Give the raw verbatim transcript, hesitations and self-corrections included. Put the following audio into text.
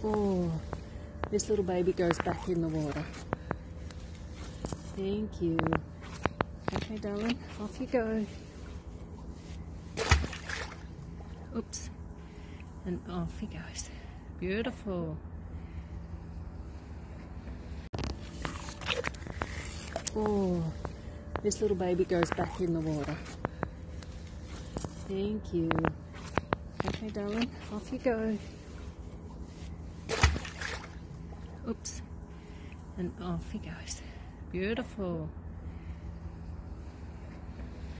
Oh, this little baby goes back in the water. Thank you. Okay, darling, off you go. Oops. And off he goes. Beautiful. Oh, this little baby goes back in the water. Thank you. Okay, darling, off you go. Oops. And off he goes. Beautiful.